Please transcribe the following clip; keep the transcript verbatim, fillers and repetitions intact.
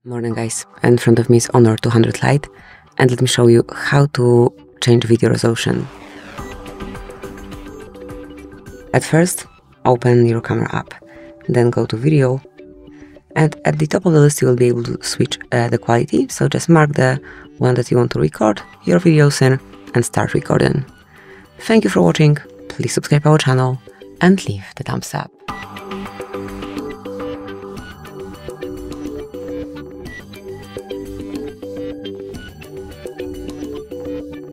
Morning guys, in front of me is Honor two hundred Lite, and let me show you how to change video resolution. At first, open your camera app, then go to video, and at the top of the list you will be able to switch uh, the quality, so just mark the one that you want to record your videos in and start recording. Thank you for watching, please subscribe our channel and leave the thumbs up.